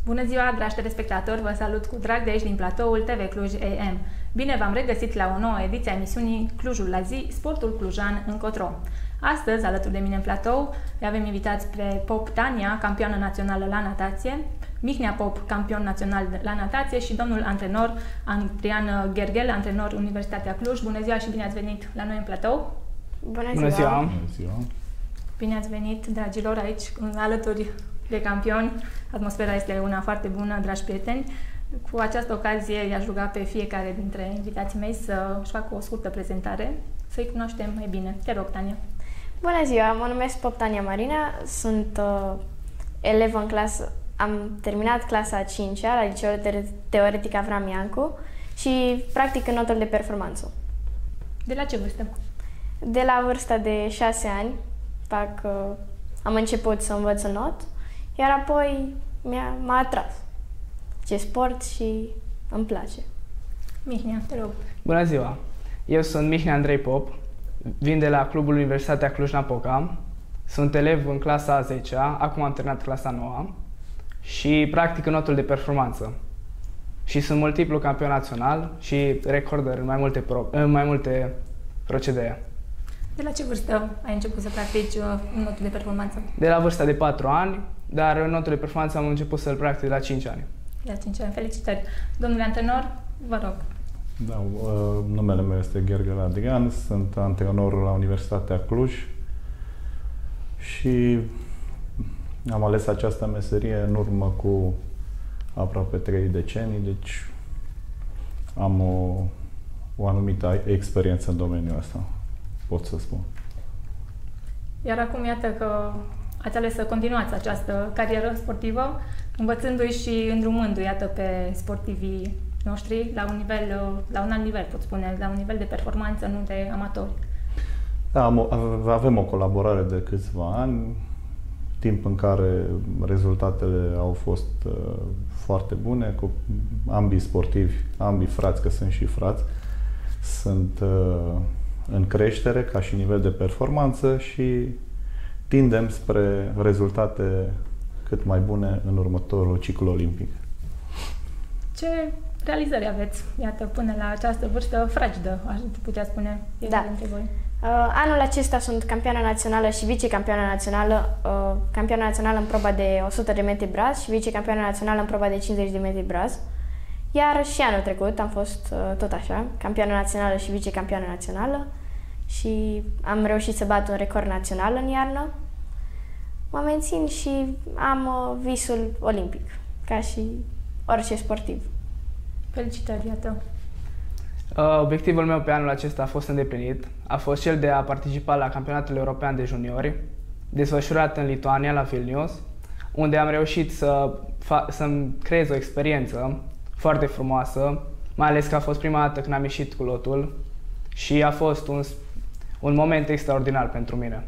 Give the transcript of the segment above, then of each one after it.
Bună ziua, dragi telespectatori! Vă salut cu drag de aici din platoul TV Cluj AM. Bine v-am regăsit la o nouă ediție a emisiunii Clujul la zi, sportul clujan încotro. Astăzi, alături de mine în platou, le avem invitați pe Pop Tania, campioană națională la natație, Mihnea Pop, campion național la natație și domnul antrenor Adrian Gherghel, antrenor Universitatea Cluj. Bună ziua și bine ați venit la noi în platou! Bună ziua! Bună ziua! Bine ați venit, dragilor, aici alături de campioni. Atmosfera este una foarte bună, dragi prieteni. Cu această ocazie i-aș ruga pe fiecare dintre invitații mei să-și facă o scurtă prezentare, să-i cunoaștem mai bine. Te rog, Tania. Bună ziua! Mă numesc Pop Tania Marina, sunt elevă în clasă, am terminat clasa a 5-a la Liceul Teoretic Avram Iancu și practic în notul de performanță. De la ce vârstă? De la vârsta de 6 ani am început să învăț în not, iar apoi m-a atras ce sport și îmi place. Mihnea, te rog. Bună ziua! Eu sunt Mihnea Andrei Pop, vin de la Clubul Universitatea Cluj-Napoca, sunt elev în clasa a 10-a, acum am terminat clasa a 9-a și practic în notul de performanță. Și sunt multiplu campion național și recorder în mai multe procedee. De la ce vârstă ai început să practici în notul de performanță? De la vârsta de 4 ani, dar în notul de performanță am început să-l practic la 5 ani. La 5 ani, felicitări! Domnule antrenor, vă rog. Da, numele meu este Gherghel Adrian, sunt antrenor la Universitatea Cluj și am ales această meserie în urmă cu aproape 3 decenii, deci am o anumită experiență în domeniul ăsta, pot să spun. Iar acum iată că ați ales să continuați această carieră sportivă, învățându-i și îndrumându-i, iată, pe sportivii noștri la un alt nivel, pot spune, la un nivel de performanță, nu de amatori. Da, avem o colaborare de câțiva ani, timp în care rezultatele au fost foarte bune, cu ambii sportivi, ambii frați, că sunt și frați, sunt în creștere ca și nivel de performanță și tindem spre rezultate cât mai bune în următorul ciclu olimpic. Ce realizări aveți, iată, până la această vârstă fragedă, aș putea spune, dintre voi? Anul acesta sunt campioană națională și vicecampioană națională, campioană națională în proba de 100 de metri braz și vicecampioană națională în proba de 50 de metri braz. Iar și anul trecut am fost tot așa, campioană națională și vicecampioană națională și am reușit să bat un record național în iarnă. Mă mențin și am visul olimpic, ca și orice sportiv. Felicitări, iată! Obiectivul meu pe anul acesta a fost îndeplinit. A fost cel de a participa la Campionatul European de Juniori, desfășurat în Lituania, la Vilnius, unde am reușit să-mi creez o experiență foarte frumoasă, mai ales că a fost prima dată când am ieșit cu lotul și a fost un moment extraordinar pentru mine.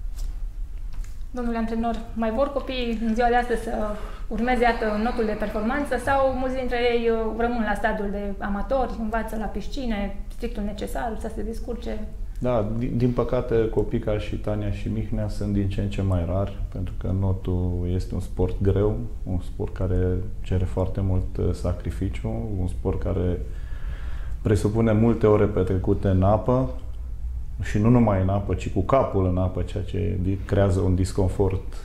Domnule antrenor, mai vor copiii în ziua de astăzi să urmeze, iată, notul de performanță sau mulți dintre ei rămân la stadiul de amatori, învață la piscine, strictul necesar, să se descurce? Da, din păcate copii ca și Tania și Mihnea sunt din ce în ce mai rari, pentru că notul este un sport greu, un sport care cere foarte mult sacrificiu, un sport care presupune multe ore petrecute în apă, și nu numai în apă, ci cu capul în apă, ceea ce creează un disconfort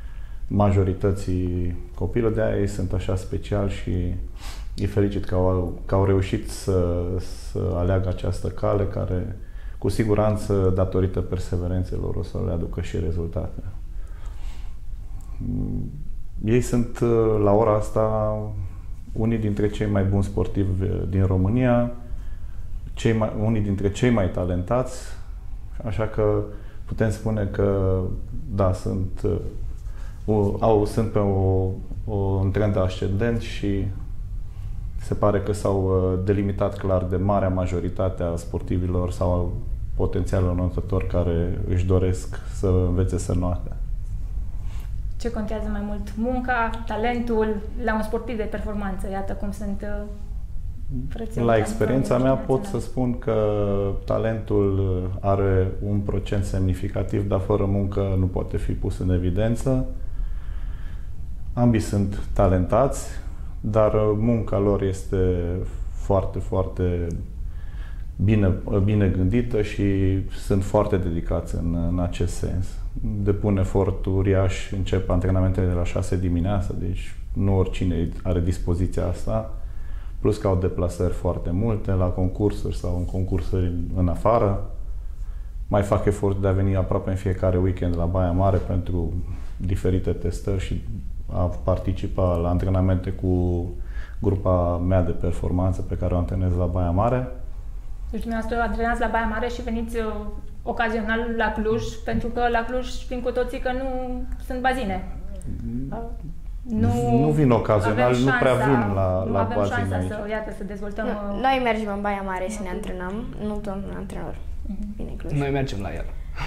majorității copilor. De aia ei sunt așa special și îi felicit că au reușit să aleagă această cale care, cu siguranță, datorită perseverențelor, o să le aducă și rezultate. Ei sunt, la ora asta, unii dintre cei mai buni sportivi din România, unii dintre cei mai talentați, așa că putem spune că, da, sunt pe un trend ascendent și se pare că s-au delimitat clar de marea majoritate a sportivilor sau potențialul notători care își doresc să învețe să noate. Ce contează mai mult? Munca, talentul la un sportiv de performanță? Iată cum sunt frății. La experiența mea pot să spun că talentul are un procent semnificativ, dar fără muncă nu poate fi pus în evidență. Ambii sunt talentați, dar munca lor este foarte, foarte bine gândită și sunt foarte dedicați în acest sens. Depun efort uriaș, încep antrenamentele de la 6 dimineața, deci nu oricine are dispoziția asta, plus că au deplasări foarte multe la concursuri sau în concursuri în afară. Mai fac efort de a veni aproape în fiecare weekend la Baia Mare pentru diferite testări și a participa la antrenamente cu grupa mea de performanță pe care o antrenez la Baia Mare. Deci dumneavoastră antrenați la Baia Mare și veniți ocazional la Cluj, pentru că la Cluj știm cu toții că nu sunt bazine. Nu vin ocazional, nu prea vin la bazine aici. Să dezvoltăm... Noi mergem în Baia Mare să ne antrenăm, nu domnul antrenor. Bine, Cluj. Noi mergem la el.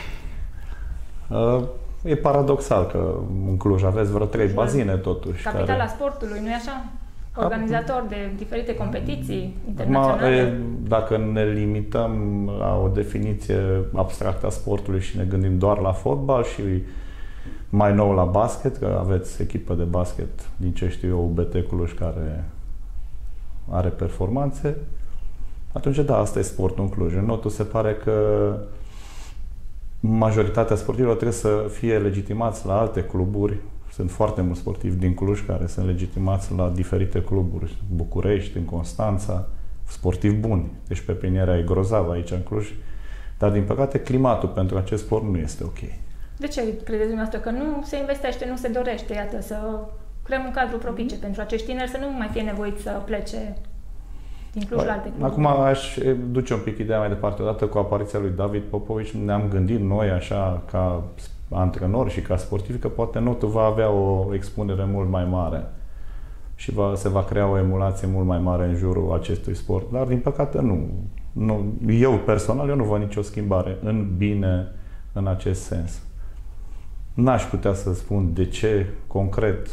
E paradoxal că în Cluj aveți vreo 3 bazine totuși. Capitala sportului, nu-i așa? Organizator de diferite competiții internaționale. Dacă ne limităm la o definiție abstractă a sportului și ne gândim doar la fotbal și mai nou la basket, că aveți echipă de basket, din ce știu eu, UBT Cluj, care are performanțe, atunci da, asta e sportul în Cluj. În notul se pare că majoritatea sportivilor trebuie să fie legitimați la alte cluburi. Sunt foarte mulți sportivi din Cluj care sunt legitimați la diferite cluburi. București, în Constanța, sportivi buni. Deci pepinierea e grozavă aici în Cluj. Dar din păcate climatul pentru acest sport nu este ok. De ce credeți dumneavoastră că nu se investește, nu se dorește, iată, să creăm un cadru propice pentru acești tineri să nu mai fie nevoiți să plece din Cluj la alte cluburi? Acum aș duce un pic ideea mai departe. Odată cu apariția lui David Popovici ne-am gândit noi așa ca antrenori și ca sportivi că poate notul va avea o expunere mult mai mare și se va crea o emulație mult mai mare în jurul acestui sport. Dar din păcate nu. Eu personal nu văd nicio schimbare în bine în acest sens. N-aș putea să spun de ce concret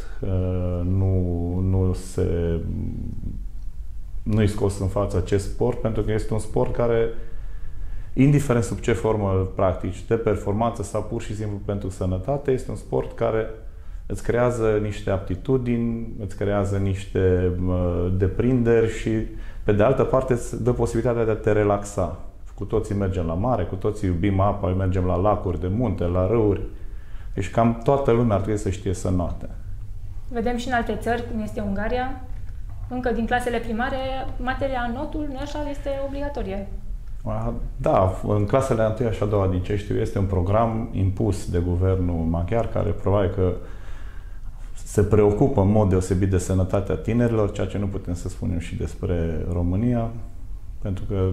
nu-i scos în față acest sport, pentru că este un sport care, indiferent sub ce formă îl practici, de performanță sau pur și simplu pentru sănătate, este un sport care îți creează niște aptitudini, îți creează niște deprinderi și, pe de altă parte, îți dă posibilitatea de a te relaxa. Cu toții mergem la mare, cu toții iubim apa, mergem la lacuri de munte, la râuri. Deci cam toată lumea ar trebui să știe să înoate. Vedem și în alte țări, cum este Ungaria, încă din clasele primare, materia notul, nu așa, este obligatorie. Da, în clasele 1 și a 2, din ce știu, este un program impus de guvernul maghiar, care probabil că se preocupă în mod deosebit de sănătatea tinerilor, ceea ce nu putem să spunem și despre România, pentru că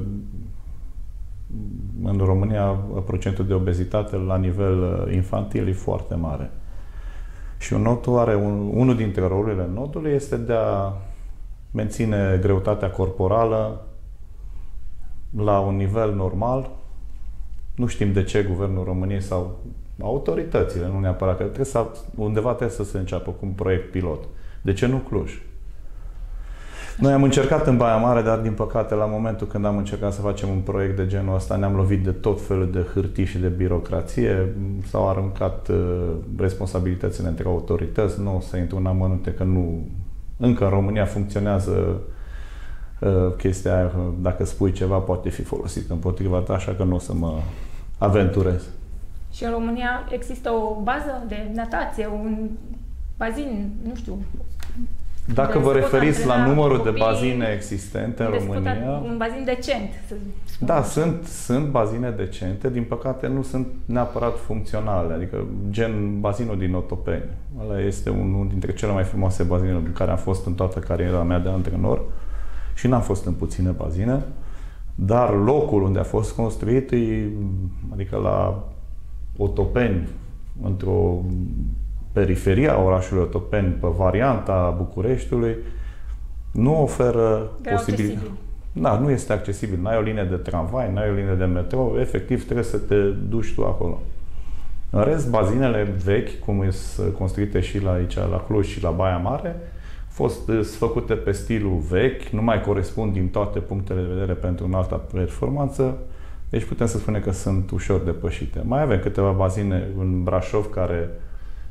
în România procentul de obezitate la nivel infantil e foarte mare. Și notul are unul dintre rolurile notului este de a menține greutatea corporală la un nivel normal. Nu știm de ce guvernul României sau autoritățile, nu neapărat, că undeva trebuie să se înceapă cu un proiect pilot. De ce nu Cluj? Noi am încercat în Baia Mare, dar din păcate la momentul când am încercat să facem un proiect de genul ăsta ne-am lovit de tot felul de hârtii și de birocrație, s-au aruncat responsabilitățile între autorități, nu o să intru în amănunte că încă în România funcționează chestia aia, dacă spui ceva poate fi folosit împotriva ta, așa că nu o să mă aventurez. Și în România există o bază de natație, un bazin, nu știu... Dacă vă referiți la numărul de bazine existente în România... Un bazin decent, să spun. Da, sunt bazine decente, din păcate nu sunt neapărat funcționale, adică gen bazinul din Otopeni. Ăla este unul dintre cele mai frumoase bazine în care am fost în toată cariera mea de antrenor și n-am fost în puține bazine, dar locul unde a fost construit, adică la Otopeni, într-o periferia orașului Otopeni, pe varianta Bucureștiului, nu oferă posibilitate. Da, nu este accesibil. N-ai o linie de tramvai, n-ai o linie de metrou, efectiv trebuie să te duci tu acolo. În rest, bazinele vechi, cum sunt construite și la aici, la Cluj și la Baia Mare, fost făcute pe stilul vechi, nu mai corespund din toate punctele de vedere pentru înalta performanță, deci putem să spunem că sunt ușor depășite. Mai avem câteva bazine în Brașov care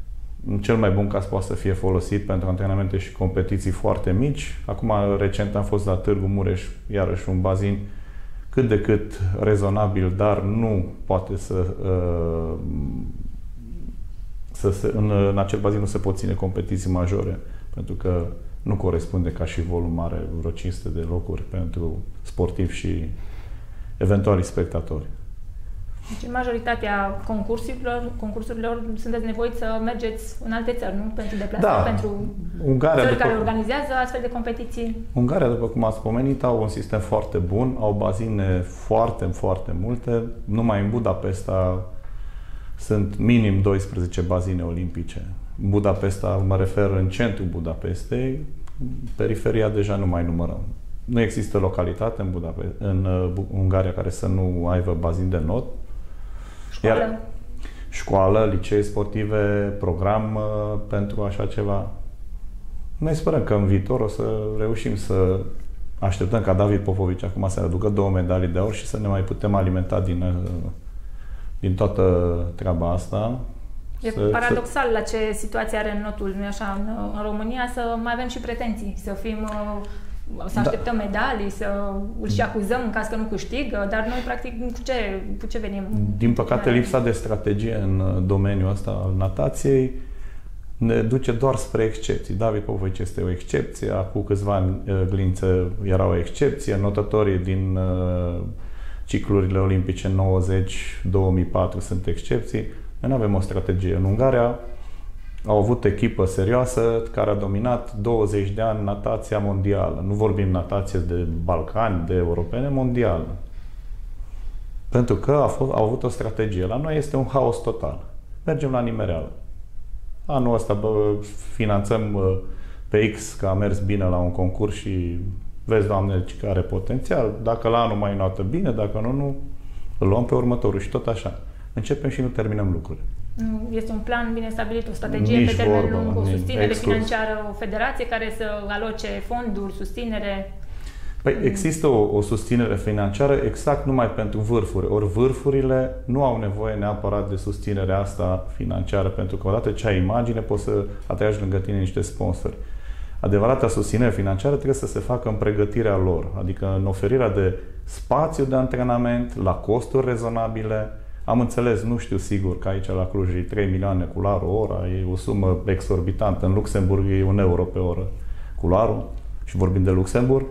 cel mai bun caz poate să fie folosit pentru antrenamente și competiții foarte mici. Acum, recent am fost la Târgu Mureș, iarăși un bazin cât de cât rezonabil, dar nu poate în acel bazin nu se pot ține competiții majore, pentru că nu corespunde ca și volum mare, vreo 500 de locuri pentru sportivi și eventuali spectatori. Deci, în majoritatea concursurilor sunteți nevoiți să mergeți în alte țări, nu? Pentru deplasări, pentru țări care organizează astfel de competiții. Ungaria, după cum ați pomenit, au un sistem foarte bun, au bazine foarte, foarte multe. Numai în Budapesta sunt minim 12 bazine olimpice. Budapesta, mă refer în centrul Budapestei, periferia deja nu mai numărăm. Nu există localitate în Ungaria care să nu aibă bazin de not. Școală? Școală, licee sportive, program pentru așa ceva. Noi sperăm că în viitor o să reușim să așteptăm ca David Popovici acum să aducă 2 medalii de aur și să ne mai putem alimenta din toată treaba asta. E paradoxal la ce situație are notul, nu-i așa, în România, să mai avem și pretenții, să fim... Să așteptăm medalii, să îl și acuzăm în caz că nu câștigă, dar noi, practic, cu ce venim? Din păcate, lipsa de strategie în domeniul ăsta al natației ne duce doar spre excepții. David Popovici este o excepție, acum câțiva ani Glință era o excepție, notătorii din ciclurile olimpice 90-2004 sunt excepții. Noi nu avem o strategie. În Ungaria au avut echipă serioasă care a dominat 20 de ani natația mondială. Nu vorbim natație de Balcani, de europene, mondială. Pentru că au avut o strategie. La noi este un haos total. Mergem la nimereală. Anul ăsta finanțăm pe X că a mers bine la un concurs și vezi, Doamne, că are potențial. Dacă la anul mai notă bine, dacă nu, îl luăm pe următorul și tot așa. Începem și nu terminăm lucrurile. Este un plan bine stabilit, o strategie pe termen lung, o susținere financiară, o federație care să aloce fonduri, susținere? Păi există o susținere financiară exact numai pentru vârfuri. Ori vârfurile nu au nevoie neapărat de susținerea asta financiară, pentru că odată ce ai imagine poți să atragi lângă tine niște sponsori. Adevărata susținere financiară trebuie să se facă în pregătirea lor, adică în oferirea de spațiu de antrenament, la costuri rezonabile. Am înțeles, nu știu sigur, că aici la Cluj e 3 milioane cularul ora, e o sumă exorbitantă. În Luxemburg e 1 euro pe oră cularul și vorbim de Luxemburg.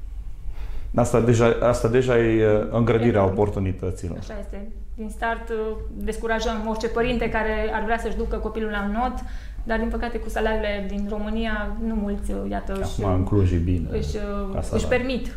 Asta deja e îngrădirea oportunităților. Așa este. Din start descurajăm orice părinte care ar vrea să-și ducă copilul la un not, dar din păcate cu salariile din România nu mulți, iată, acum în Cluj e bine, își permit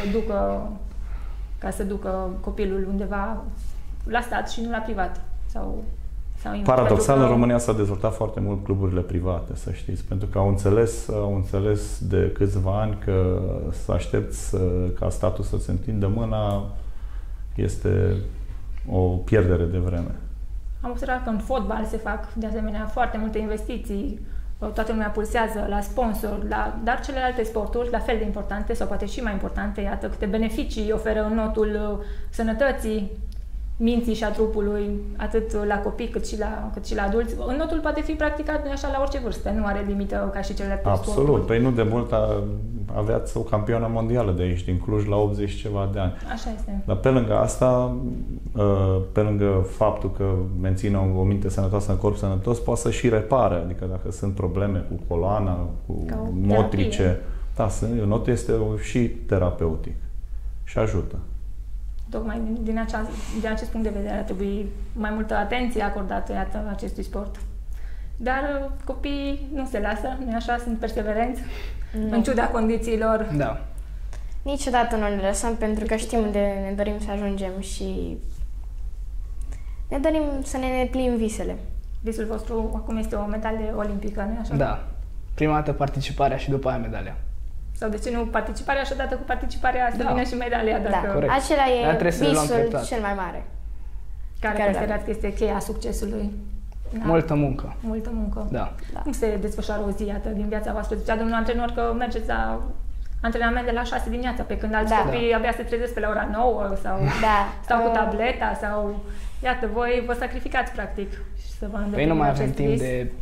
ca să ducă copilul undeva la stat și nu la privat. Sau paradoxal, în România s-a dezvoltat foarte mult cluburile private, să știți, pentru că au înțeles de câțiva ani că să aștepți ca statul să se întindă mâna este o pierdere de vreme. Am observat că în fotbal se fac de asemenea foarte multe investiții, toată lumea pulsează la sponsor, dar celelalte sporturi, la fel de importante sau poate și mai importante, iată câte beneficii oferă în notul sănătății, minții și a trupului, atât la copii cât și la adulți. Înnotul poate fi practicat așa la orice vârstă, nu are limită ca și celelalte sporturi. Absolut. Păi nu de mult aveați o campioană mondială de aici, din Cluj, la 80 ceva de ani. Așa este. Dar pe lângă asta, pe lângă faptul că menține o minte sănătoasă în corp sănătos, poate să și repare. Adică dacă sunt probleme cu coloana, cu motrice, notul este și terapeutic și ajută. Tocmai din acest punct de vedere ar trebui mai multă atenție acordată, iată, acestui sport. Dar copiii nu se lasă, nu-i așa? Sunt perseverenți, în ciuda condițiilor. Da. Niciodată nu ne lăsăm, pentru că știm unde ne dorim să ajungem și ne dorim să ne îndeplinim visele. Visul vostru acum este o medalie olimpică, nu-i așa? Da. Prima dată participarea și după aia medalia. Sau de ce nu participarea și odată cu participarea să vină și medalia? Dacă... Da, corect. Acela e visul cel mai mare. Care considerați că este cheia succesului? Da. Multă muncă. Multă muncă. Da. Cum se desfășoară o zi, iată, din viața voastră? Zicea domnul antrenor că mergeți la antrenament de la 6 dimineața, pe când alți copii abia se trezesc pe la ora 9 sau stau cu tableta sau... Iată, voi vă sacrificați, practic, și să vă îndepliniți nu mai avem timp de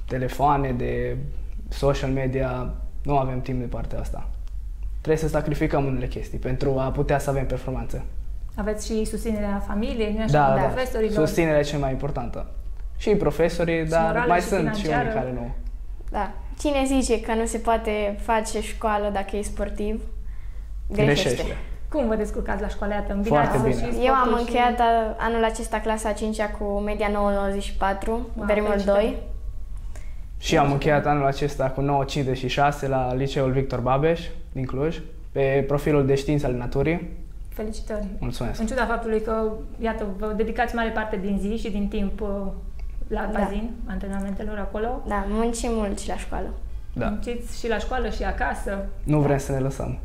telefoane, de social media, nu avem timp de partea asta. Trebuie să sacrificăm unele chestii pentru a putea să avem performanțe. Aveți și susținerea familiei, nu așa, Da, profesorilor? susținerea e cea mai importantă. Și profesorii, dar mai sunt și unii care nu. Da. Cine zice că nu se poate face școală dacă e sportiv, greșește. Cum vă descurcați la școală? Iată, Foarte bine. Eu am încheiat anul acesta clasa 5-a cu media 9,94, primul 2. Și am încheiat anul acesta cu 9,56 la Liceul Victor Babeș din Cluj, pe profilul de științe ale naturii. Felicitări! Mulțumesc! În ciuda faptului că, iată, vă dedicați mare parte din zi și din timp la bazin, antrenamentelor acolo. Da, muncim mult și la școală. Da. Munciți și la școală și acasă. Nu vrem să ne lăsăm.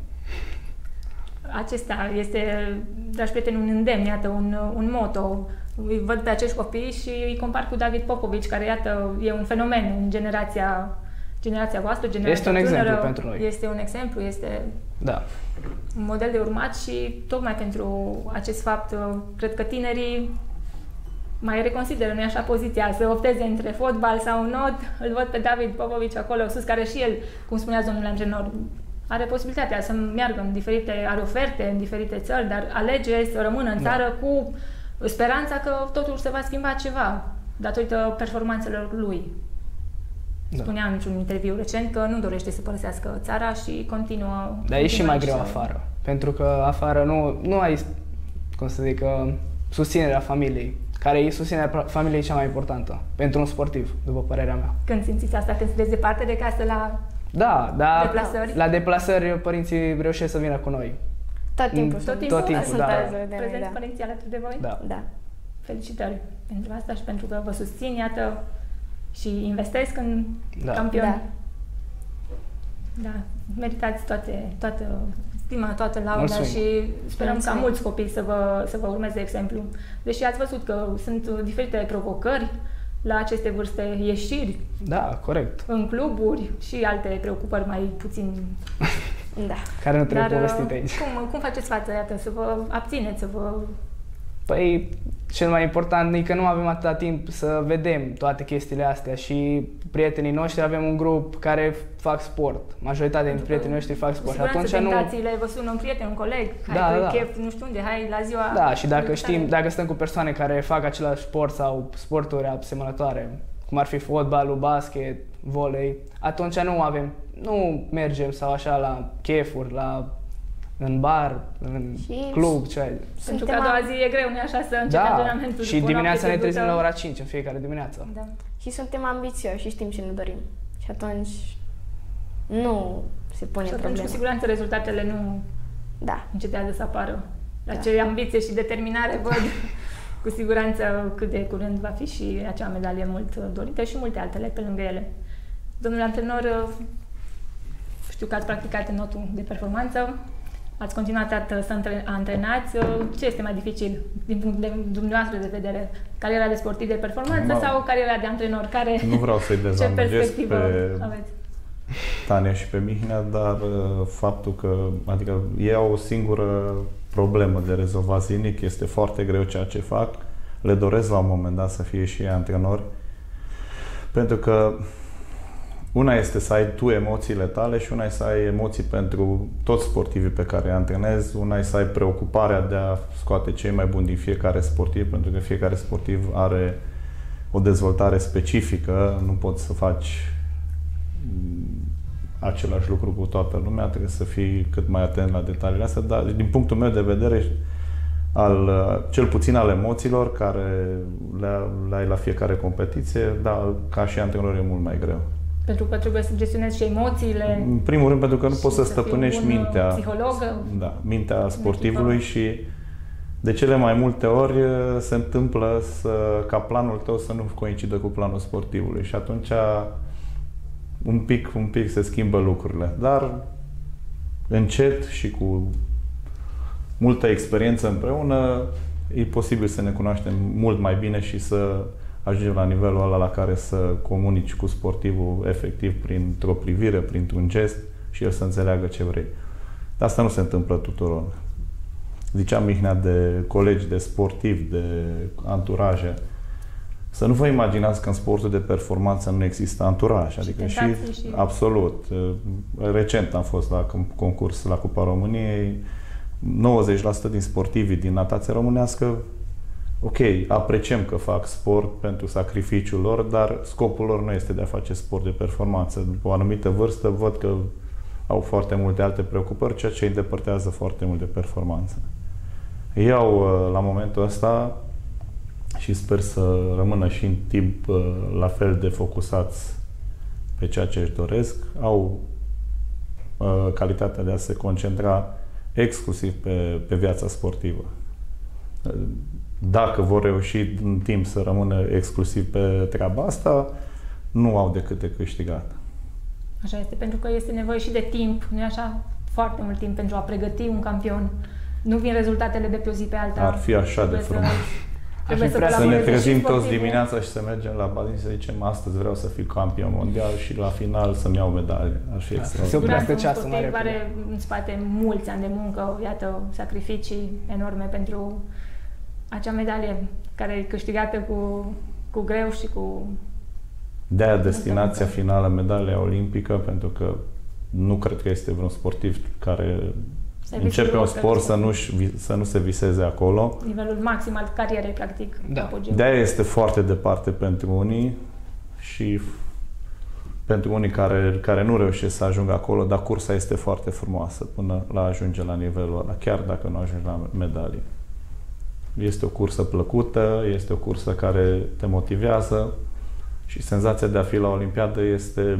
Acesta este, dragi prieteni, un îndemn, iată, un motto. Îi văd pe acești copii și îi compar cu David Popovici, care, iată, e un fenomen în generația voastră, generația Este un tânără. exemplu pentru noi. Este un exemplu, este Da. un model de urmat și tocmai pentru acest fapt, cred că tinerii mai reconsideră, nu-i așa, poziția, să opteze între fotbal sau not. Îl văd pe David Popovici acolo sus, care și el, cum spunea domnul antrenor, are posibilitatea să meargă în diferite, are oferte în diferite țări, dar alege să rămână în țară cu speranța că totul se va schimba ceva datorită performanțelor lui. Da. Spunea într-un interviu recent că nu dorește să părăsească țara și continuă. Dar e și mai greu afară, pentru că afară nu ai, cum să zic, susținerea familiei, care e susținerea familiei cea mai importantă pentru un sportiv, după părerea mea. Când simțiți asta, când sunteți departe de casă la deplasări? La deplasări părinții reușesc să vină cu noi. Tot timpul, da. Prezenți părinții alături de voi? Da. Felicitări pentru asta și pentru că vă susțin, iată, și investesc în campioni. Da. Meritați toată stima, toată lauda și sperăm ca mulți copii să vă urmeze exemplu. Deși ați văzut că sunt diferite provocări la aceste vârste, ieșiri. Da, corect. În cluburi și alte preocupări mai puțin... Da. Care nu trebuie povestite aici. Cum faceți față, iată, să vă abțineți, să vă... Păi, cel mai important e că nu avem atâta timp să vedem toate chestiile astea și prietenii noștri avem un grup care fac sport. Majoritatea dintre prietenii noștri fac sport. Și atunci tentațiile, vă sună un prieten, un coleg, hai chef, nu știu unde, hai la ziua... Da, și dacă stăm cu persoane care fac același sport sau sporturi asemănătoare, cum ar fi fotbalul, basket, volei, atunci nu mergem sau așa la chefuri, în bar, în club, pentru că a doua zi e greu, nu așa, să începe antrenamentul. Și dimineața ne trezim la ora 5 în fiecare dimineață. Da. Și suntem ambițioși și știm ce ne dorim. Și atunci nu se pune problema. Cu siguranță rezultatele nu încetează să apară. La ce ambiție și determinare văd, cu siguranță cât de curând va fi și acea medalie mult dorită și multe altele pe lângă ele. Domnule antrenor, știu că ați practicat notul de performanță. Ați continuat să antrenați. Ce este mai dificil din punct de dumneavoastră de vedere? Cariera de sportiv de performanță sau cariera de antrenor? Nu vreau să-i dezamăgesc pe aveți? Tania și pe Mihnea, dar faptul că ei au o singură problemă de rezolvat zilnic, este foarte greu ceea ce fac. Le doresc la un moment dat să fie și ei antrenori, pentru că una este să ai tu emoțiile tale și una este să ai emoții pentru toți sportivii pe care îi antrenezi, una este să ai preocuparea de a scoate cei mai buni din fiecare sportiv, pentru că fiecare sportiv are o dezvoltare specifică, nu poți să faci același lucru cu toată lumea, trebuie să fii cât mai atent la detaliile astea, dar din punctul meu de vedere, cel puțin al emoțiilor care le ai la fiecare competiție, ca și antrenor e mult mai greu. Pentru că trebuie să gestionezi și emoțiile. În primul rând pentru că nu poți să stăpânești mintea. Psiholog. Mintea sportivului și de cele mai multe ori se întâmplă ca planul tău să nu coincidă cu planul sportivului și atunci un pic se schimbă lucrurile. Dar încet și cu multă experiență împreună e posibil să ne cunoaștem mult mai bine și să ajungem la nivelul ăla la care să comunici cu sportivul efectiv printr-o privire, printr-un gest și el să înțeleagă ce vrei. Dar asta nu se întâmplă tuturor. Ziceam Mihnea de colegi, de sportivi, de anturaje să nu vă imaginați că în sportul de performanță nu există anturaj. Adică și absolut. Recent am fost la concurs la Cupa României. 90% din sportivii din natație românească, ok, apreciem că fac sport pentru sacrificiul lor, dar scopul lor nu este de a face sport de performanță. După o anumită vârstă văd că au foarte multe alte preocupări, ceea ce îi îndepărtează foarte mult de performanță. Ei la momentul ăsta, și sper să rămână și în timp la fel de focusați pe ceea ce își doresc, au calitatea de a se concentra exclusiv pe viața sportivă. Dacă vor reuși în timp să rămână exclusiv pe treaba asta, nu au decât de câștigat. Așa este, pentru că este nevoie și de timp, nu-i așa? Foarte mult timp pentru a pregăti un campion. Nu vin rezultatele de pe o zi pe alta. Ar fi așa de frumos. Să ne trezim toți dimineața și să mergem la bazin și să zicem astăzi vreau să fiu campion mondial și la final să-mi iau medalie. Ar fi extraordinar. Un sportiv are în spate mulți ani de muncă, iată, sacrificii enorme pentru acea medalie care e câștigată cu greu și cu... De-aia destinația finală, medalia olimpică, pentru că nu cred că este vreun sportiv care începe un sport să nu se viseze acolo. Nivelul maxim al carierei, practic. Da. De-aia este foarte departe pentru unii și pentru unii care nu reușesc să ajungă acolo, dar cursa este foarte frumoasă până la ajunge la nivelul ăla, chiar dacă nu ajungi la medalie. Este o cursă plăcută, este o cursă care te motivează și senzația de a fi la Olimpiadă este...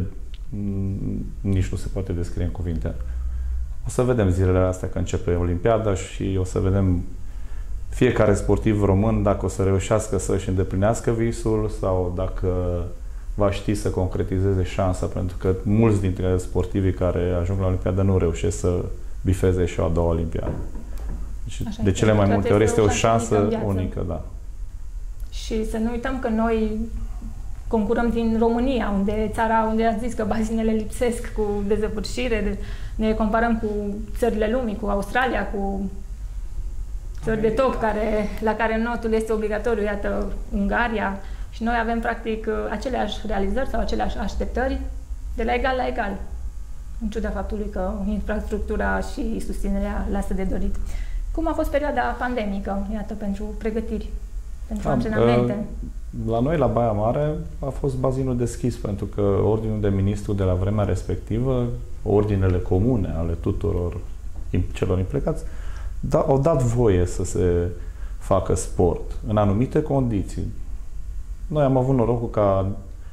nici nu se poate descrie în cuvinte. O să vedem zilele astea că începe Olimpiada și o să vedem fiecare sportiv român dacă o să reușească să își îndeplinească visul sau dacă va ști să concretizeze șansa, pentru că mulți dintre sportivii care ajung la Olimpiadă nu reușesc să bifeze și o a doua Olimpiadă. Deci, de cele mai multe ori este o șansă unică, da. Și să nu uităm că noi concurăm din România, țara unde ați zis că bazinele lipsesc cu dezăvârșire, ne comparăm cu țările lumii, cu Australia, cu țări de top, la care notul este obligatoriu, iată, Ungaria, și noi avem practic aceleași realizări sau aceleași așteptări de la egal la egal, în ciuda faptului că infrastructura și susținerea lasă de dorit. Cum a fost perioada pandemică, iată, pentru pregătiri, pentru antrenamente? La noi, la Baia Mare, a fost bazinul deschis, pentru că ordinul de ministru de la vremea respectivă, ordinele comune ale tuturor celor implicați, au dat voie să se facă sport în anumite condiții. Noi am avut norocul ca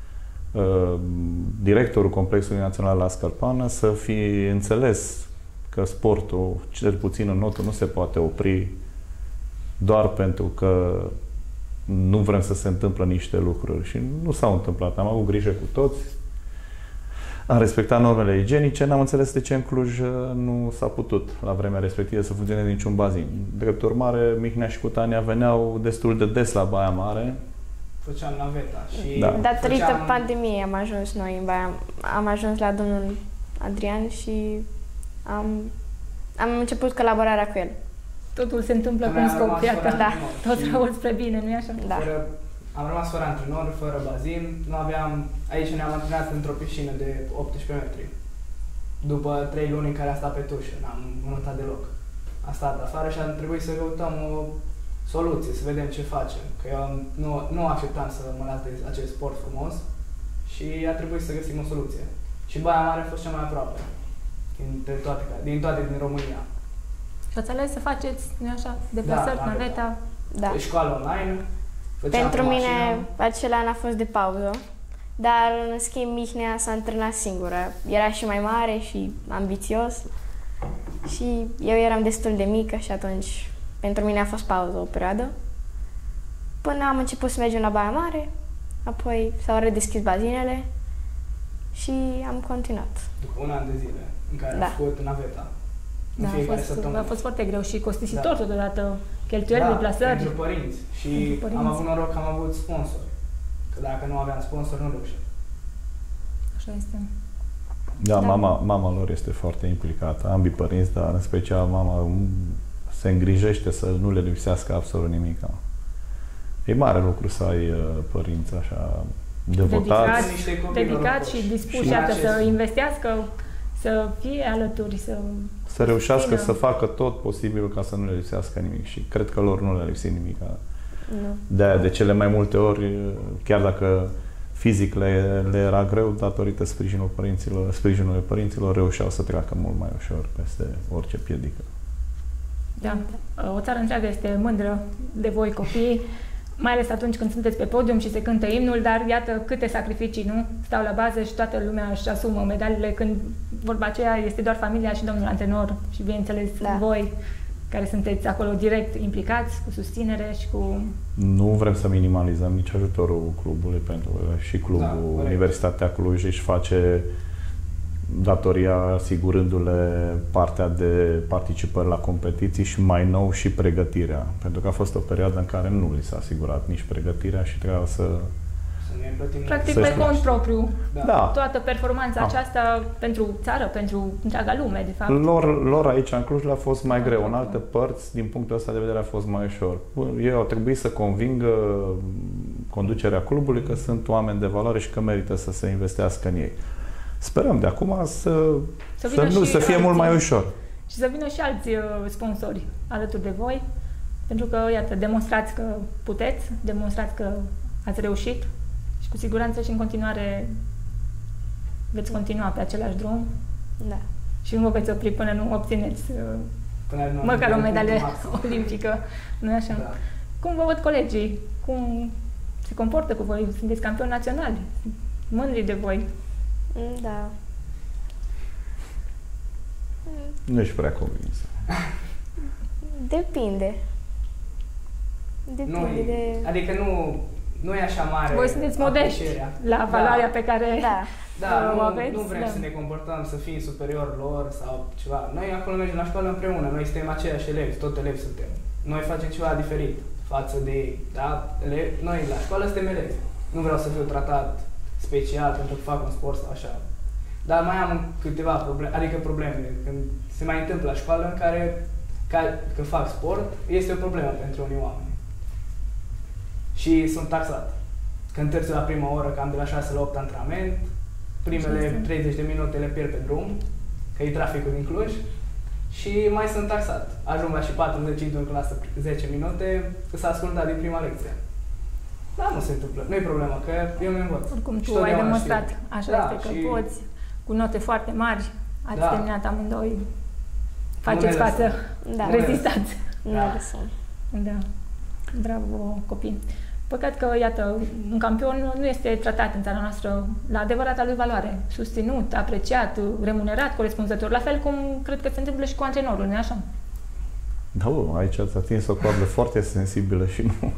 directorul Complexului Național la Scărpană să fi înțeles că sportul, cel puțin în notul, nu se poate opri doar pentru că nu vrem să se întâmplă niște lucruri. Și nu s-au întâmplat. Am avut grijă cu toți, am respectat normele igienice, n-am înțeles de ce în Cluj nu s-a putut la vremea respectivă să funcționeze niciun bazin. Drept urmare, Mihnea și Cutania veneau destul de des la Baia Mare. Făceam naveta și... Da. Datorită pandemiei am ajuns noi în Baia. Am ajuns la domnul Adrian și am început colaborarea cu el. Totul se întâmplă cu un scop, iată. Da. Tot răul spre bine, nu-i așa? Da. Am rămas fără antrenor, fără bazin. Nu aveam... Aici ne-am antrenat într-o piscină de 18 metri. După 3 luni în care am stat pe tușă, n-am mutat deloc. Am stat afară și am trebuit să căutăm o soluție, să vedem ce facem. Că eu nu așteptam să mă las de acest sport frumos și a trebuit să găsim o soluție. Și Baia Mare a fost cea mai aproape din toate din România. Și ați ales să faceți, nu-i așa, deplasări, naveta? Da. Școală online. Pentru mine acel an a fost de pauză, dar în schimb Mihnea s-a antrenat singură. Era și mai mare și ambițios și eu eram destul de mică și atunci pentru mine a fost pauză o perioadă. Până am început să mergem la Baia Mare, apoi s-au redeschis bazinele și am continuat. După un an de zile în care am făcut naveta. Da, a fost foarte greu și costisitor totodată, cheltuieli, deplasări. Pentru părinți. Și am avut noroc că am avut sponsori. Că dacă nu aveam sponsor, nu reușeam. Așa este. Da, mama lor este foarte implicată, ambii părinți, dar în special mama se îngrijește să nu le lipsească absolut nimic. E mare lucru să ai părinți așa devotați. Dedicați și dispuși să investească, să fie alături, să reușească să facă tot posibilul ca să nu le lipsească nimic. Și cred că lor nu le lipsit nimic. De-aia, de cele mai multe ori, chiar dacă fizic le era greu, datorită sprijinului părinților, reușeau să treacă mult mai ușor peste orice piedică. Da. O țară întreagă este mândră de voi, copii, mai ales atunci când sunteți pe podium și se cântă imnul, dar iată câte sacrificii, nu? Stau la bază și toată lumea își asumă medalile, când vorba aceea este doar familia și domnul antrenor și, bineînțeles, voi, care sunteți acolo direct implicați, cu susținere și cu... Nu vrem să minimalizăm nici ajutorul clubului, pentru că și clubul Universitatea Cluj își face datoria asigurându-le partea de participări la competiții și mai nou și pregătirea. Pentru că a fost o perioadă în care nu li s-a asigurat nici pregătirea și trebuia să practic pe cont propriu. Da. Toată performanța aceasta pentru țară, pentru întreaga lume, de fapt. Lor aici în Cluj le-a fost mai greu. În alte părți, din punctul ăsta de vedere, a fost mai ușor. Ei au trebuit să convingă conducerea clubului că sunt oameni de valoare și că merită să se investească în ei. Sperăm de acum să fie mult mai ușor. Și să vină și alți sponsori alături de voi, pentru că, iată, demonstrați că puteți, demonstrați că ați reușit și cu siguranță și în continuare veți continua pe același drum. Da. Și nu vă veți opri până nu obțineți măcar o medalie olimpică. Nu-i așa? Da. Cum vă văd colegii? Cum se comportă cu voi? Sunteți campioni naționali? Mândri de voi? Da. Nu ești prea convins. Depinde. Adică nu e așa mare. Voi sunteți modești la valoarea pe care o aveți. Nu vrem să ne comportăm, să fim superior lor sau ceva. Noi acolo mergem la școală împreună, noi suntem aceiași elevi, tot elevi suntem. Noi facem ceva diferit față de ei, da? Noi la școală suntem elevi. Nu vreau să fiu tratat special pentru că fac un sport sau așa. Dar mai am câteva probleme, când se mai întâmplă la școală în care când fac sport, este o problemă pentru unii oameni. Și sunt taxat. Când întârzi la prima oră, cam de la 6 la 8 antrenament, primele 30 de minute le pierd pe drum, că e traficul din Cluj, și mai sunt taxat. Ajung la și 40 în clasă 10 minute, că s-a ascultat din prima lecție. Da, nu se întâmplă. Nu e problema, că eu mi învăț. Oricum, tu ai demonstrat, așa este, că poți, cu note foarte mari, ați terminat amândoi, faceți față, rezistați. Da. Bravo, copii. Păcat că, iată, un campion nu este tratat în țara noastră la adevărata lui valoare, susținut, apreciat, remunerat, corespunzător, la fel cum cred că se întâmplă și cu antrenorul, nu-i așa? Da, aici ați atins o coardă foarte sensibilă și nu...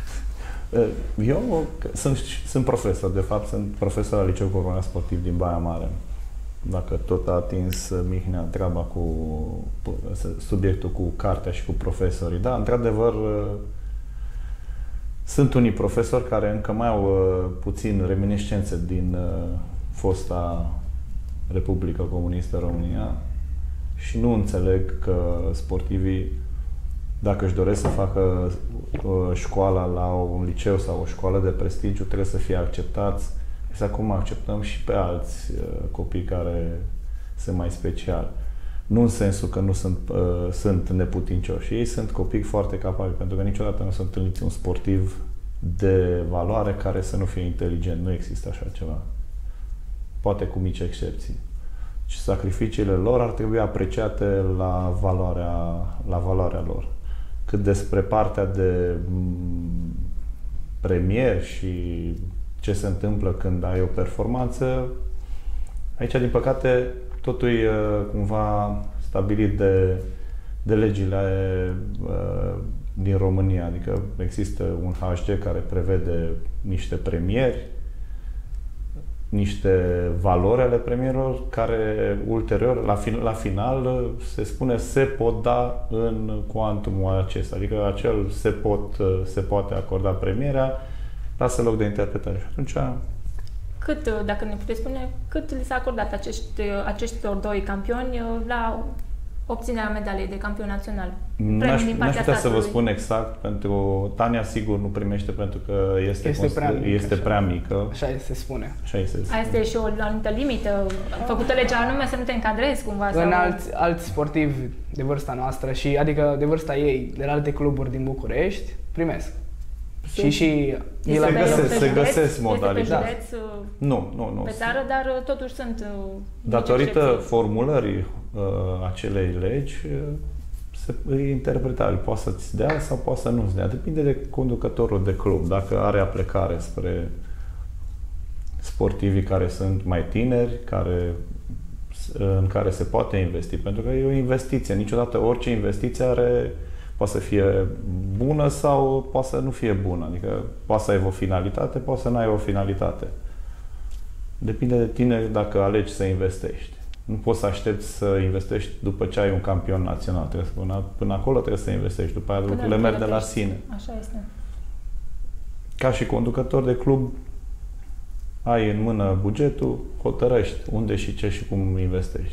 Eu sunt profesor, de fapt, sunt profesor al Liceului Comunal Sportiv din Baia Mare. Dacă tot a atins Mihnea treaba cu subiectul cu cartea și cu profesorii. Da, într-adevăr, sunt unii profesori care încă mai au puțin reminiscențe din fosta Republică Comunistă România și nu înțeleg că sportivii, dacă își doresc să facă școala la un liceu sau o școală de prestigiu, trebuie să fie acceptați, exact cum acceptăm și pe alți copii care sunt mai speciali. Nu în sensul că nu sunt neputincioși. Ei sunt copii foarte capabili, pentru că niciodată nu s-a întâlnit un sportiv de valoare care să nu fie inteligent. Nu există așa ceva. Poate cu mici excepții. Și sacrificiile lor ar trebui apreciate la valoarea lor. Cât despre partea de premier și ce se întâmplă când ai o performanță, aici, din păcate, totul e cumva stabilit de legile din România. Adică există un HG care prevede niște premieri, niște valori ale premierilor care ulterior, la final, se spune se pot da în cuantumul acesta. Adică acel se poate acorda premierea, lasă loc de interpretare. Și atunci... Dacă ne puteți spune, cât li s-a acordat acestor doi campioni la obținerea medaliei de campion național? N-aș putea să vă spun exact, pentru Tania sigur nu primește pentru că este prea mică. Așa se spune. Asta e și o anumită limită, făcută legea anume să nu te încadrezi cumva? În alți sportivi de vârsta noastră, adică de vârsta ei, de la alte cluburi din București, primesc. Și se găsesc modalități. Nu. Pe țară, dar totuși sunt datorită formulării acelei legi, e interpretabil. Poate să-ți dea sau poate să nu-ți dea. Depinde de conducătorul de club. Dacă are aplecare spre sportivii care sunt mai tineri, în care se poate investi. Pentru că e o investiție. Niciodată orice investiție poate să fie bună sau poate să nu fie bună. Adică poate să aibă o finalitate, poate să nu aibă o finalitate. Depinde de tine dacă alegi să investești. Nu poți să aștepți să investești după ce ai un campion național. Până acolo trebuie să investești. După aia lucrurile merg de la sine. Așa este. Ca și conducător de club, ai în mână bugetul, hotărăști unde și ce și cum investești.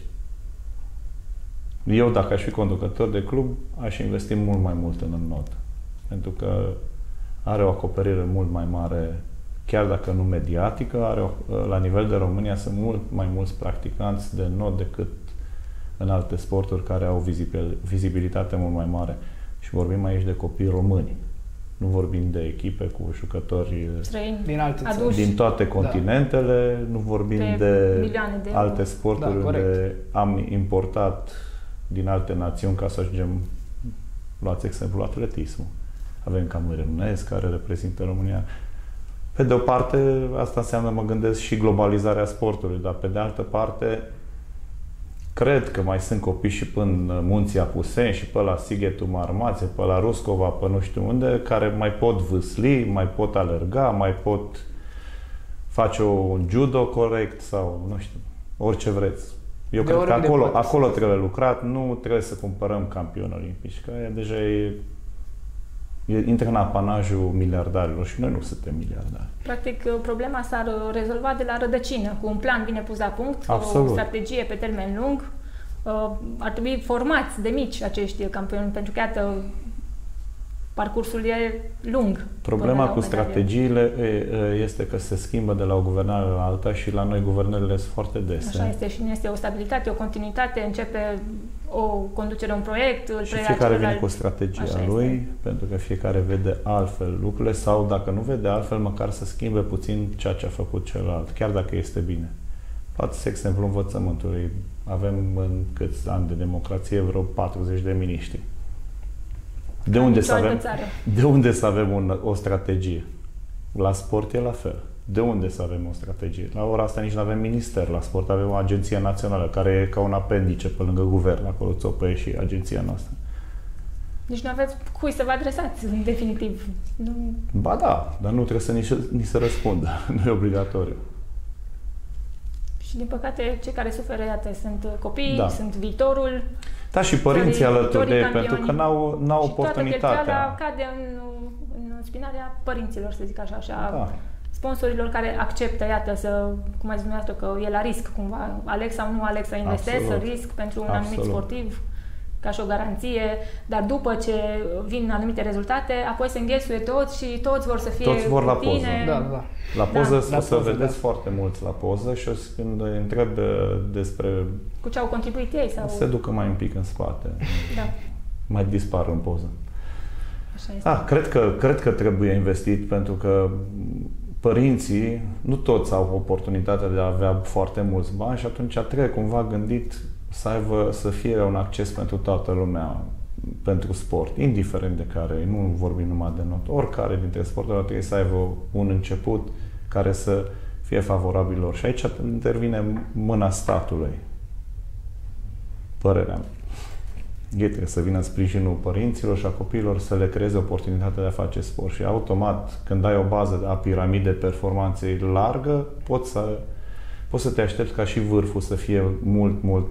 Eu, dacă aș fi conducător de club, aș investi mult mai mult în not. Pentru că are o acoperire mult mai mare, chiar dacă nu mediatică, la nivel de România sunt mult mai mulți practicanți de not decât în alte sporturi care au vizibilitate mult mai mare. Și vorbim aici de copii români. Nu vorbim de echipe cu jucători străini din toate continentele, nu vorbim de alte sporturi unde am importat din alte națiuni ca să ajungem, luați exemplu, atletismul. Avem camerunezi care reprezintă România. Pe de o parte, asta înseamnă, mă gândesc, și globalizarea sportului, dar pe de altă parte, cred că mai sunt copii și până Munții Apuseni și pe la Sighetul Marmație, pe la Ruscova, pe nu știu unde, care mai pot vâsli, mai pot alerga, mai pot face un judo corect sau, nu știu, orice vreți. Eu cred că acolo trebuie lucrat, nu trebuie să cumpărăm campioni olimpici, că deja intră în apanajul miliardarilor și noi nu suntem miliardari. Practic, problema s-ar rezolva de la rădăcină, cu un plan bine pus la punct, Absolut. O strategie pe termen lung. Ar trebui formați de mici acești campioni, pentru că, iată, parcursul e lung. Problema cu strategiile este că se schimbă de la o guvernare la alta și la noi guvernările sunt foarte dese. Așa este, și nu este o stabilitate, o continuitate, începe o conducere, un proiect, îl și fiecare vine cu strategia lui, pentru că fiecare vede altfel lucrurile sau dacă nu vede altfel, măcar să schimbe puțin ceea ce a făcut celălalt, chiar dacă este bine. Luați exemplu învățământului. Avem în câți ani de democrație vreo 40 de miniștri. De unde să avem o strategie? La sport e la fel. De unde să avem o strategie? La ora asta nici nu avem minister. La sport avem o agenție națională, care e ca un apendice pe lângă guvern. Acolo țopăie și agenția noastră. Deci nu aveți cui să vă adresați, în definitiv. Nu... Ba da, dar nu trebuie să ni se răspundă. Nu e obligatoriu. Și din păcate, cei care suferă, iată, sunt copii, sunt viitorul. Da, și părinții alături de ei, pentru că n-au oportunitatea. Și toată cheltuiala cade în spinarea părinților, să zic așa, sponsorilor care acceptă, iată, cum ați zis dumneavoastră, că e la risc, cumva, aleg sau nu aleg să investesc, să risc pentru un anumit sportiv, ca și o garanție, dar după ce vin anumite rezultate, apoi se înghesuie toți și toți vor să fie toți vor la poză. Da. La poză o să vedeți foarte mulți la poză și când îi întreb despre cu ce au contribuit ei sau se ducă mai un pic în spate. Da. Mai dispar în poză. Așa este. Cred că trebuie investit pentru că părinții, nu toți au oportunitatea de a avea foarte mulți bani și atunci trebuie cumva gândit să fie un acces pentru toată lumea pentru sport, indiferent de care, nu vorbim numai de not, oricare dintre sporturi trebuie să aibă un început care să fie favorabil lor. Și aici intervine mâna statului. Părerea mea. Ei trebuie să vină în sprijinul părinților și a copiilor să le creeze oportunitatea de a face sport. Și automat, când ai o bază a piramidei performanței largă, poți să te aștepți ca și vârful să fie mult, mult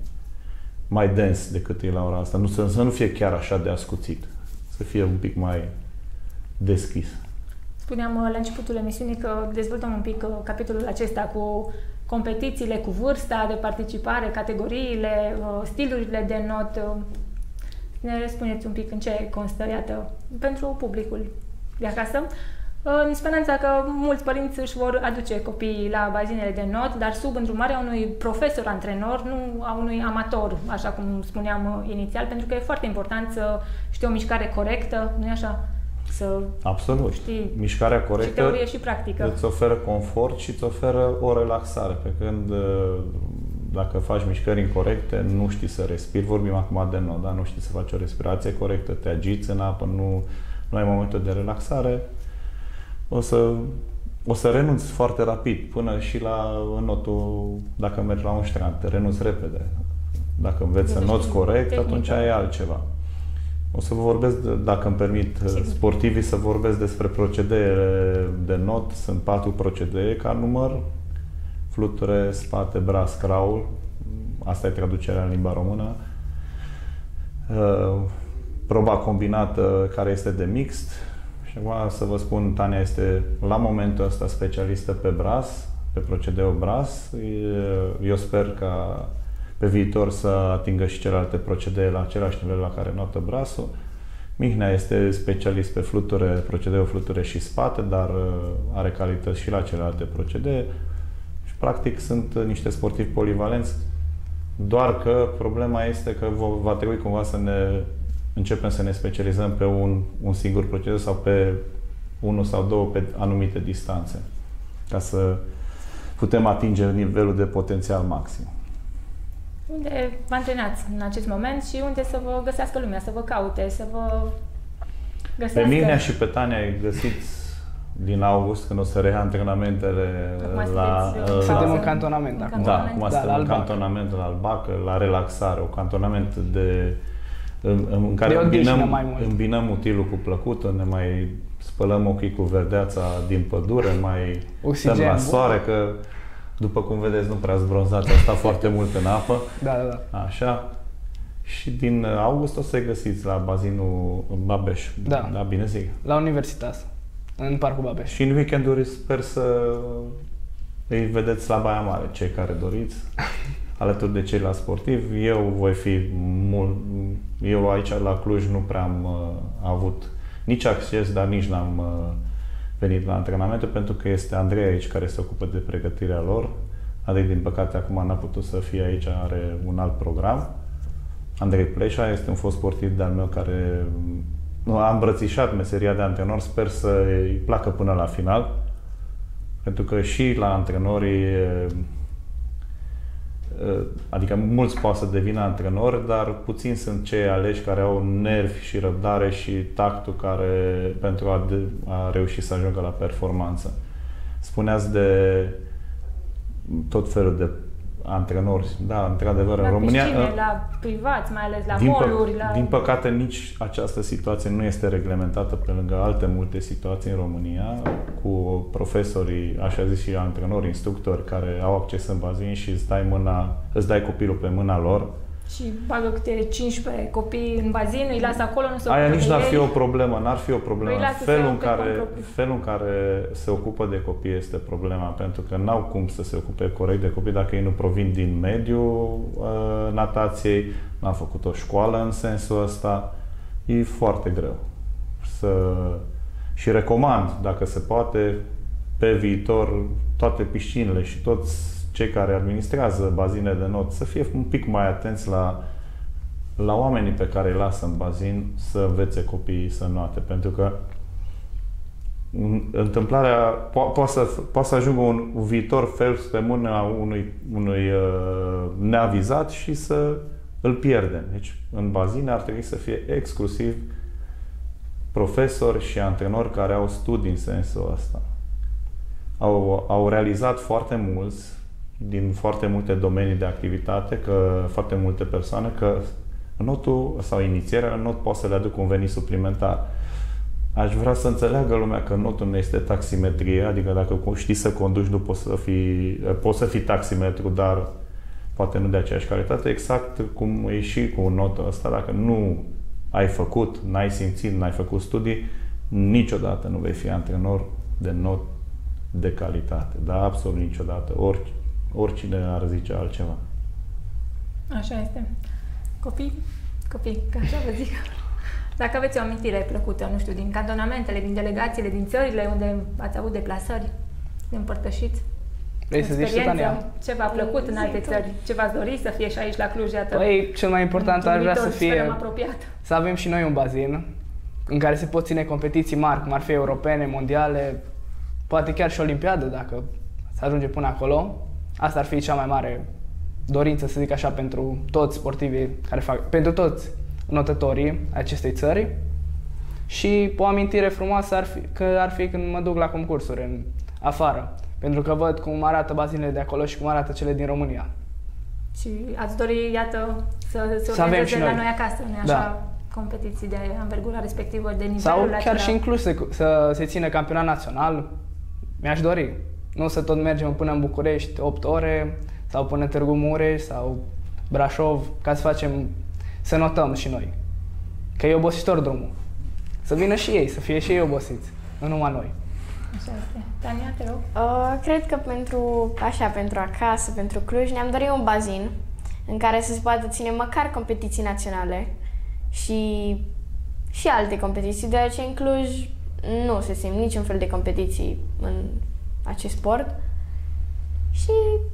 mai dens decât e la ora asta. Să nu fie chiar așa de ascuțit. Să fie un pic mai deschis. Spuneam la începutul emisiunii că dezvoltăm un pic capitolul acesta cu competițiile cu vârsta de participare, categoriile, stilurile de not. Ne spuneți un pic în ce constă, iată, pentru publicul de acasă. În speranța că mulți părinți își vor aduce copiii la bazinele de not, dar sub îndrumarea unui profesor antrenor, nu a unui amator, așa cum spuneam inițial, pentru că e foarte important să știi o mișcare corectă, nu-i așa? Absolut. Știi mișcarea corectă și teorie și practică. Îți oferă confort și îți oferă o relaxare. Pe când dacă faci mișcări incorecte, nu știi să respiri, vorbim acum de not, da? Nu știi să faci o respirație corectă, te agiți în apă, nu ai momentul de relaxare, o să renunți foarte rapid, până și la notul, dacă mergi la un ștrand, te renunți repede. Dacă înveți să noți corect, tehnică. Atunci e altceva. O să vă vorbesc, dacă îmi permit sportivii, să vorbesc despre procedeele de not. Sunt 4 procedee ca număr: fluture, spate, braț, crawl. Asta e traducerea în limba română. Proba combinată, care este de mixt. Și acum să vă spun, Tania este la momentul ăsta specialistă pe braț, pe procedeul braț. Eu sper ca pe viitor să atingă și celelalte procedee la același nivel la care notă brațul. Mihnea este specialist pe fluture, procedeul fluture și spate, dar are calități și la celelalte procedee. Și practic sunt niște sportivi polivalenți, doar că problema este că va trebui cumva să începem să ne specializăm pe un singur procedeu sau pe unul sau două pe anumite distanțe, ca să putem atinge nivelul de potențial maxim. Unde vă antrenați în acest moment și unde să vă găsească lumea, să vă caute, să vă găsească? Pe mine și pe Tania îi găsiți din august, când o să reia antrenamentele suntem în cantonament acum. Da, acum suntem în cantonament la Albacă, la relaxare, un cantonament în care îmbinăm utilul cu plăcută, ne mai spălăm ochii cu verdeața din pădure, mai stăm la soare, că după cum vedeți, nu prea zbronzați, a stat foarte mult în apă. Da. Așa. Și din august o să-i găsiți la bazinul Babeș. Da, bine zic. La Universitas, în Parcul Babeș. Și în weekenduri sper să îi vedeți la Baia Mare, cei care doriți, alături de ceilalți sportivi. Eu aici la Cluj nu prea am avut nici acces, dar nici n-am venit la antrenamente, pentru că este Andrei aici care se ocupă de pregătirea lor. Andrei, din păcate, acum n-a putut să fie aici, are un alt program. Andrei Pleșa este un fost sportiv de-al meu care a îmbrățișat meseria de antrenor. Sper să îi placă până la final, pentru că și la antrenorii, adică mulți poate să devină antrenori, dar puțini sunt cei aleși care au nervi și răbdare și tactul pentru a reuși să ajungă la performanță. Spuneați de tot felul de antrenori. Da, într-adevăr, în România... La piscine, la privați, mai ales la mall-uri. Din păcate, nici această situație nu este reglementată pe lângă alte multe situații în România, cu profesorii, așa zis, și antrenori, instructori care au acces în bazin și îți dai copilul pe mâna lor. Și bagă câte 15 copii în bazin, îi lasă acolo, nu se ocupă. Aia nici n-ar fi o problemă, Felul în care se ocupă de copii este problema, pentru că n-au cum să se ocupe corect de copii dacă ei nu provin din mediul natației, n-au făcut o școală în sensul ăsta. E foarte greu. Și recomand, dacă se poate, pe viitor, toate piscinele și toți cei care administrează bazine de not să fie un pic mai atenți la oamenii pe care îi lasă în bazin să învețe copiii să noate, pentru că întâmplarea poate să ajungă un viitor fel pe mâna unui neavizat și să îl pierdem. Deci în bazine ar trebui să fie exclusiv profesori și antrenori care au studii în sensul ăsta. Au realizat foarte mulți din foarte multe domenii de activitate, foarte multe persoane, că notul sau inițierea în not poate să le aducă un venit suplimentar. Aș vrea să înțeleagă lumea că notul nu este taximetrie, adică dacă știi să conduci, nu poți să fii taximetru, dar poate nu de aceeași calitate, exact cum e și cu notul ăsta. Dacă nu ai făcut, n-ai simțit, n-ai făcut studii, niciodată nu vei fi antrenor de not de calitate, dar absolut niciodată. oricine ar zice altceva. Așa este. Copii, ca așa vă zic. Dacă aveți o amintire plăcută, nu știu, din cantonamentele, din delegațiile, din țările unde ați avut deplasări, de împărtășiți. Vrei să zici tu, Tania? Ce v-a plăcut în alte țări? Ce v-ați dori să fie și aici la Cluj? Păi, cel mai important ar vrea să fie să avem și noi un bazin în care se pot ține competiții mari, cum ar fi europene, mondiale, poate chiar și olimpiadă, dacă se ajunge până acolo. Asta ar fi cea mai mare dorință, să zic așa, pentru toți sportivii care fac, pentru toți notătorii acestei țări. Și o amintire frumoasă ar fi când mă duc la concursuri în afară, pentru că văd cum arată bazinele de acolo și cum arată cele din România. Și ați dori, iată, să organizeze la noi acasă, nu așa? Da. Competiții de anvergura respectivă, de nivelul sau acela. chiar și incluse să se țină campionat național. Mi-aș dori. Nu să tot mergem până în București 8 ore sau până în Târgu Mureș sau Brașov, ca să notăm și noi. Că e obositor drumul. Să vină și ei, să fie și ei obosiți, nu numai noi. Așa este. Tania, te rog. Cred că pentru acasă, pentru Cluj, ne-am dorit un bazin în care să se poată ține măcar competiții naționale și alte competiții, deoarece în Cluj nu se simt niciun fel de competiții în acest sport și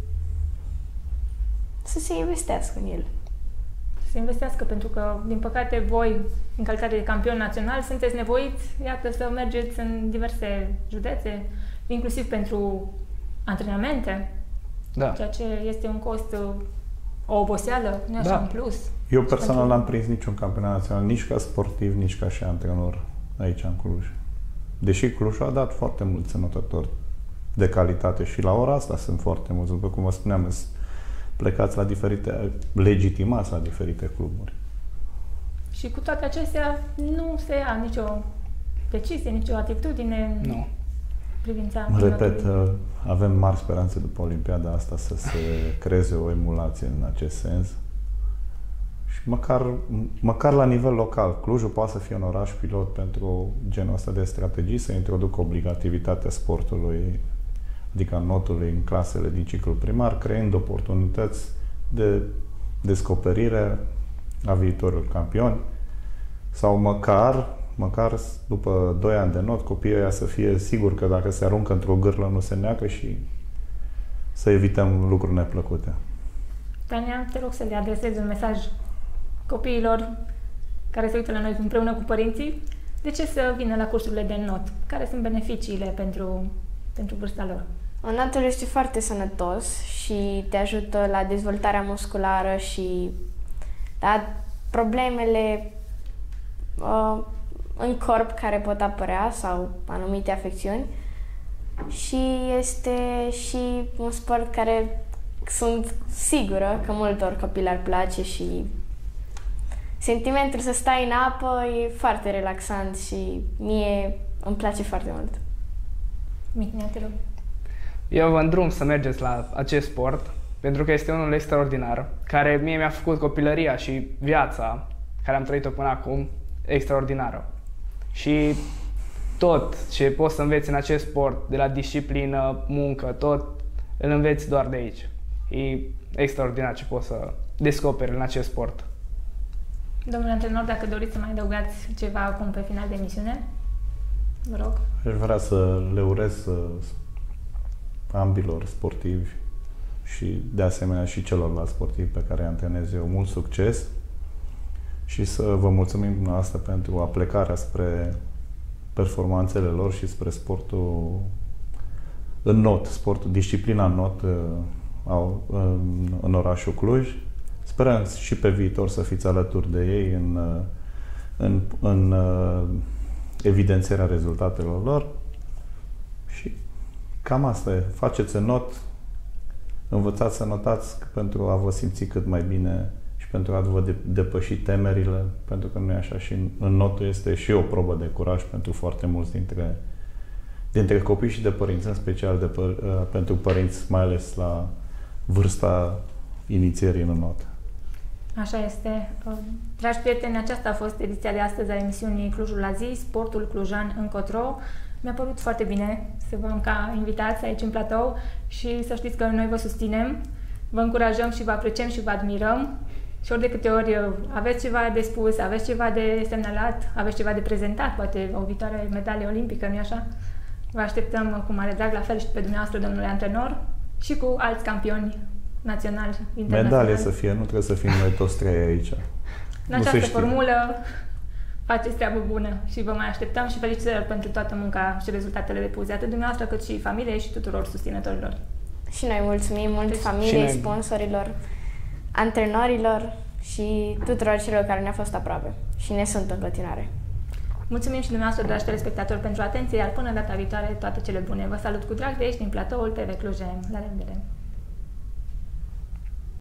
să se investească în el. Se investească, pentru că, din păcate, voi, în calitate de campion național, sunteți nevoiți, iată, să mergeți în diverse județe, inclusiv pentru antrenamente, da. Ceea ce este un cost, o oboseală, nu așa, da. în plus. Eu personal n-am prins niciun campionat național, nici ca sportiv, nici ca și antrenor aici în Cluj. Deși Clujul a dat foarte mulți notători de calitate și la ora asta sunt foarte mulți, după cum vă spuneam, plecați la legitimați la diferite cluburi. Și cu toate acestea nu se ia nicio decizie, nicio atitudine în privința... Repet, avem mari speranțe după Olimpiada asta să se creeze o emulație în acest sens. Și măcar la nivel local, Clujul poate să fie un oraș pilot pentru genul ăsta de strategii, să introducă obligativitatea sportului, adică notului în clasele din ciclul primar, creând oportunități de descoperire a viitorilor campioni, sau măcar după 2 ani de not, copiii ăia să fie siguri că dacă se aruncă într-o gârlă nu se neacă și să evităm lucruri neplăcute. Tania, te rog să le adresezi un mesaj copiilor care se uită la noi împreună cu părinții. De ce să vină la cursurile de not? Care sunt beneficiile pentru vârsta lor? Notul este foarte sănătos și te ajută la dezvoltarea musculară și la problemele în corp care pot apărea sau anumite afecțiuni. Și este și un sport care sunt sigură că multor copii ar place și sentimentul să stai în apă e foarte relaxant și mie îmi place foarte mult. Mitnea, te rog. Eu vă îndrum să mergeți la acest sport, pentru că este unul extraordinar, care mie mi-a făcut copilăria și viața care am trăit-o până acum extraordinară. Și tot ce poți să înveți în acest sport, de la disciplină, muncă, tot, îl înveți doar de aici. E extraordinar ce poți să descoperi în acest sport. Domnule antrenor, dacă doriți să mai adăugați ceva acum pe final de emisiune, vă rog. Aș vrea să le urez ambilor sportivi și de asemenea și celorlalți sportivi pe care îi antrenez eu mult succes și să vă mulțumim dumneavoastră pentru aplecarea spre performanțele lor și spre sportul în not, disciplina în not în orașul Cluj. Sperăm și pe viitor să fiți alături de ei în evidențierea rezultatelor lor și cam asta e. Faceți în not, învățați să notați pentru a vă simți cât mai bine și pentru a vă depăși temerile, pentru că nu e așa, și în notul este și o probă de curaj pentru foarte mulți dintre copii și de părinți, în special pentru părinți, mai ales la vârsta inițierii în notă. Așa este. Dragi prieteni, aceasta a fost ediția de astăzi a emisiunii Clujul la zi, sportul clujan încotro. Mi-a părut foarte bine să vă am ca invitați aici în platou și să știți că noi vă susținem, vă încurajăm și vă apreciem și vă admirăm. Și ori de câte ori aveți ceva de spus, aveți ceva de semnalat, aveți ceva de prezentat, poate o viitoare medalie olimpică, nu-i așa? Vă așteptăm cu mare drag, la fel și pe dumneavoastră, domnule antrenor, și cu alți campioni naționali, internaționali. Medalie să fie, nu trebuie să fim noi toți trei aici. În această formulă faceți treabă bună și vă mai așteptăm și felicitări pentru toată munca și rezultatele depuse, atât dumneavoastră cât și familiei și tuturor susținătorilor. Și noi mulțumim mult familiei, sponsorilor, antrenorilor și tuturor celor care ne-au fost aproape și ne sunt în continuare. Mulțumim și dumneavoastră, dragi telespectatori, pentru atenție, iar până data viitoare, toate cele bune. Vă salut cu drag de aici, din platoul TV Cluj. La revedere!